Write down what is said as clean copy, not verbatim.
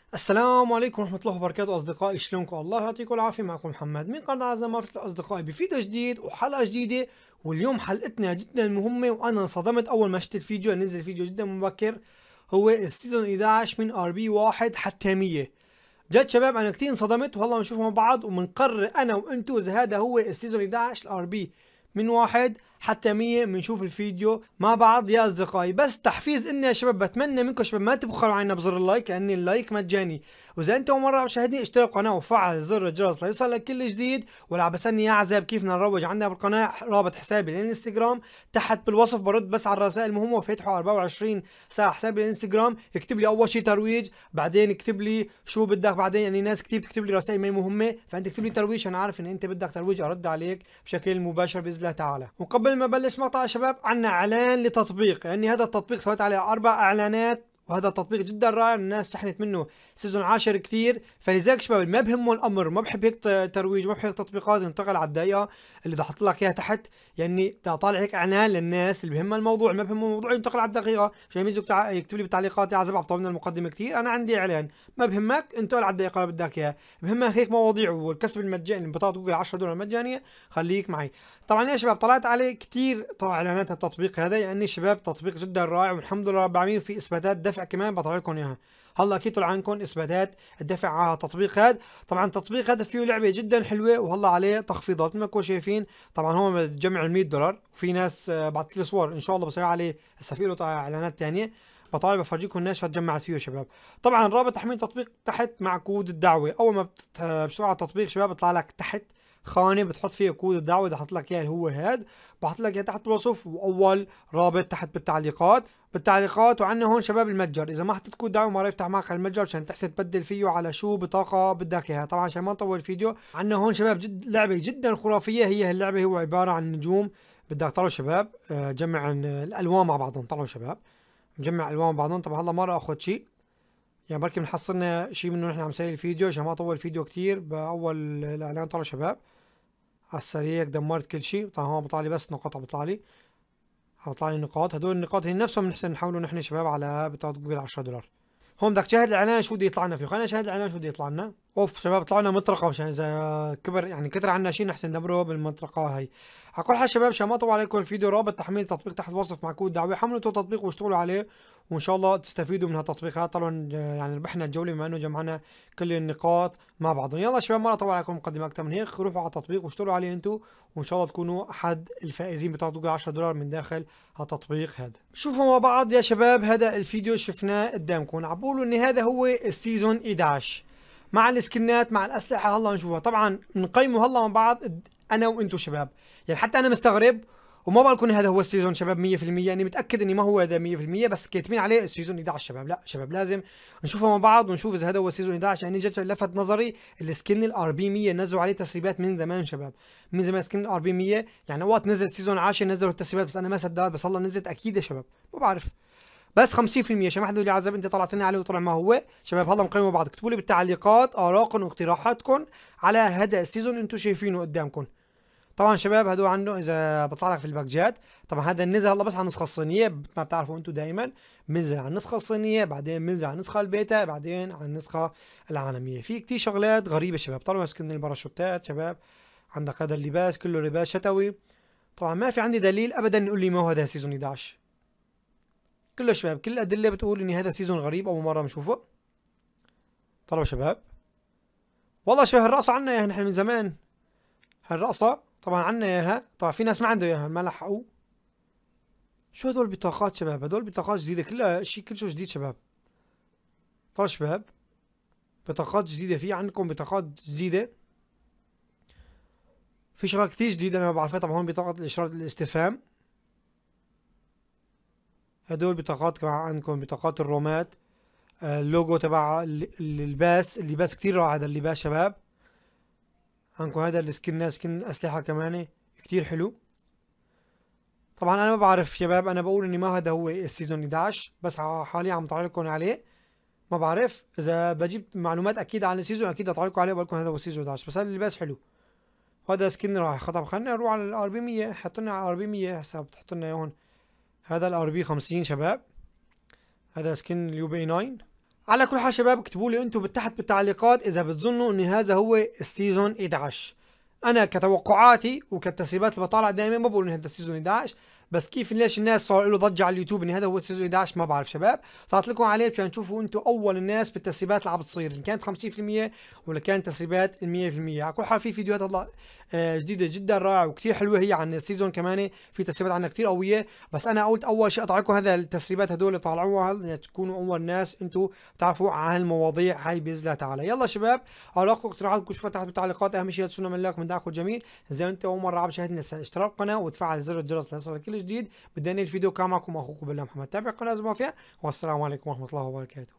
السلام عليكم ورحمة الله وبركاته أصدقائي، شلونكم؟ الله يعطيكم العافية. معكم محمد من قناة أعزائي مافرة الأصدقاء بفيديو جديد وحلقة جديدة. واليوم حلقتنا جدا مهمة وأنا انصدمت أول ما شفت الفيديو. نزل فيديو جدا مبكر، هو السيزون 11 من ار بي 1 حتى 100. جد شباب أنا كتير انصدمت، وهلا بنشوفه مع بعض وبنقرر أنا وأنتو إذا هذا هو السيزون 11 الار بي من 1 حتى 100. بنشوف الفيديو مع بعض يا اصدقائي. بس تحفيز اني يا شباب بتمنى منكم شباب ما تبخلوا علينا بزر اللايك، لان اللايك مجاني. واذا انت اول مره مشاهدني اشترك القناه وفعل زر الجرس ليوصلك كل جديد. ولا عم بسالني يا عزب كيف بدنا نروج عندنا بالقناه، رابط حسابي الانستغرام تحت بالوصف. برد بس على الرسائل المهمه وفاتحه 24 ساعه حسابي الانستغرام. اكتب لي اول شيء ترويج، بعدين اكتب لي شو بدك بعدين، يعني ناس كتير بتكتب لي رسائل ما مهمه، فانت اكتب لي ترويج. انا عارف ان انت بدك ترويج، ارد عليك بشكل مباشر باذن الله تعالى. وقبل ما بلش مقطع شباب، عنا اعلان لتطبيق، يعني هذا التطبيق سويت عليه 4 اعلانات، وهذا التطبيق جدا رائع. الناس شحنت منه سيزون 10 كثير. فلذلك شباب ما بهمه الامر، ما بحب هيك ترويج، ما بحب هيك تطبيقات ينتقل على الدقيقه اللي بدي احط لك اياها تحت. يعني بدي اطالع هيك اعلان للناس اللي بهمها الموضوع، ما بهمه الموضوع ينتقل على الدقيقه. عشان يكتب لي بالتعليقات يا عزب عم طولنا المقدمه كثير، انا عندي اعلان. ما بهمك انتقل على الدقيقه اللي بدك اياها. بهمك هيك مواضيع والكسب المجاني، بطاقه جوجل 10 دولار مجانيه. خليك معي. طبعا يا شباب طلعت عليه كثير طبعا اعلانات التطبيق هذا، يعني شباب تطبيق جدا رائع والحمد لله رب العالمين. في اثباتات دفع كمان بطلع لكم اياها. هلا اكيد طلع عندكم اثباتات الدفع على التطبيق هذا. طبعا التطبيق هذا فيه لعبه جدا حلوه، وهلا عليه تخفيضات مثل ما انكم شايفين. طبعا هو بتجمع ال 100 دولار، وفي ناس بعثت لي صور ان شاء الله بسوي عليه هسه في له اعلانات ثانيه. بطالع بفرجيكم الناس جمعت فيه شباب. طبعا رابط تحميل التطبيق تحت مع كود الدعوه. اول ما بتشتغل على التطبيق شباب بيطلع لك تحت خانه بتحط فيها كود الدعوه، بدي احط لك اياه اللي هو هاد. بحط لك اياه تحت بالوصف، واول رابط تحت بالتعليقات. وعندنا هون شباب المتجر، اذا ما حطيت كود دعوه ما راح يفتح معك المتجر عشان تحسن تبدل فيه على شو بطاقه بدك اياها. طبعا عشان ما نطول الفيديو، عندنا هون شباب لعبه جدا خرافيه. هي اللعبه هو عباره عن نجوم. بدك طلعوا شباب جمع الالوان مع بعضهم. طلعوا شباب نجمع الوان مع بعضهم. طبعا هلا ما راح اخذ شيء، يعني بركي بنحصلنا شيء منه نحن عم نسوي الفيديو عشان ما اطول الفيديو كثير. باول الاعلان طلعوا شباب على السريع دمرت كل شيء. طبعا هون بيطلع لي بس نقاط، عم بيطلع لي نقاط. هدول النقاط هي نفسهم بنحسن نحولوا نحن شباب على بطاقة جوجل 10 دولار. هون بدك تشاهد الاعلان شو بده يطلع لنا فيه. خلينا نشاهد الاعلان شو بده يطلع لنا. اوف شباب طلع لنا مطرقه، مشان اذا كبر يعني كتر عنا شيء نحسن ندمره بالمطرقه هي. على كل حال شباب عشان ما اطول عليكم الفيديو، رابط تحميل التطبيق تحت الوصف مع كود دعوه. حملوا التطبيق واشتغلوا عليه، وان شاء الله تستفيدوا من هالتطبيقات. طبعا يعني ربحنا الجوله بما انه جمعنا كل النقاط مع بعضهم. يلا شباب ما اطول عليكم مقدمه اكثر من هيك، روحوا على التطبيق واشتغلوا عليه انتم، وان شاء الله تكونوا احد الفائزين بطاقه جوجل 10 دولار من داخل هالتطبيق هذا. شوفوا مع بعض يا شباب هذا الفيديو شفناه قدامكم. عم بقولوا ان هذا هو السيزون 11 مع السكنات مع الاسلحه. هلا نشوفها طبعا نقيمه هلا مع بعض انا وانتم شباب. يعني حتى انا مستغرب، وما بقول لكم هذا هو السيزون شباب 100%، يعني متاكد اني ما هو هذا 100%، بس كاتبين عليه السيزون 11 شباب. لا شباب لازم نشوفه مع بعض ونشوف اذا هذا هو السيزون 11. يعني جت لفت نظري السكن الار بي 100 نزلوا عليه تسريبات من زمان شباب، من زمان. سكن الار بي 100 يعني وقت نزل سيزون 10 نزلوا التسريبات، بس انا ما صدقت. بس هلا نزلت اكيد يا شباب، ما بعرف بس 50% عشان ما حد يقول لي عزب انت طلعت لنا عليه وطلع ما هو. شباب هلا مقيموا بعض. اكتبوا لي بالتعليقات ارائكم واقتراحاتكم على هذا السيزون انتم شايفينه قدامكم. طبعا شباب هدول عنده اذا بطلع لك في الباكجات. طبعا هذا نزل هلا بس على النسخه الصينيه، ما بتعرفوا انتم دائما بنزل على النسخه الصينيه، بعدين بنزل على النسخه البيتا، بعدين على النسخه العالميه. في كتير شغلات غريبه شباب. طلعوا مسكن الباراشوتات شباب. عندك هذا اللباس كله لباس شتوي. طبعا ما في عندي دليل ابدا يقول لي ما هو هذا سيزون 11. كله شباب كل الادله بتقول ان هذا سيزون غريب اول مره بنشوفه. طلعوا شباب والله شباب الرقصه عنا اياها نحن من زمان. هالرقصه طبعا عنا اياها. طبعا في ناس ما عنده اياها ما لحقوا. شو هدول البطاقات شباب؟ هدول بطاقات جديده كلها شيء كل شيء جديد شباب. طلعوا شباب بطاقات جديده. في عندكم بطاقات جديده، في شغلات كثير جديده انا ما بعرفها. طبعا هون بطاقه الاشاره الاستفهام. هدول بطاقات كمان عندكم بطاقات الرومات. اللوجو تبع اللباس كثير رائع هذا اللباس شباب. عندكم هذا السكن، سكن اسلحه كمان كثير حلو. طبعا انا ما بعرف شباب، انا بقول اني ما هذا هو السيزون 11، بس حاليا عم طالع لكم عليه. ما بعرف اذا بجيب معلومات اكيد عن السيزون اكيد اطلع لكم عليه بقول لكم هذا هو السيزون 11. بس هذا اللباس حلو، هذا سكن راح خطب. خلينا نروح على الار بي 100. حط لنا على الار بي 100 هسه بتحط لنا هون. هذا الار بي 50 شباب. هذا سكن اليو بي 9. على كل حال شباب، اكتبوا لي انتم تحت بالتعليقات اذا بتظنوا ان هذا هو السيزون 11. انا كتوقعاتي وكالتسريبات اللي بطالع دائما ما بقول ان هذا السيزون 11، بس كيف ليش الناس صار له ضجه على اليوتيوب ان هذا هو السيزون 11 ما بعرف شباب. طلعت لكم عليه مشان تشوفوا انتم اول الناس بالتسريبات اللي عم بتصير، ان كانت 50% ولا كانت تسريبات 100%. على كل حال في فيديوهات هلا جديده جدا رائعه وكثير حلوه هي عن السيزون، كمان في تسريبات عنها كثير قويه. بس انا قلت اول شيء اطلع لكم هذا التسريبات هدول اللي طالعوها تكونوا اول ناس انتم تعرفوا عن المواضيع هاي باذن الله تعالى. يلا شباب، اراكم اقتراحاتكم شوفوا تحت بالتعليقات. اهم شيء تنسونا من لايك من دعمكم الجميل. اذا انت اول مره عم تشاهدنا اشتراك القناه وتفعل زر الجرس ليصلك كل جديد. بدي انهي الفيديو. كان معكم اخوكم بالله محمد، تابع قناه زمافيا، والسلام عليكم ورحمه الله وبركاته.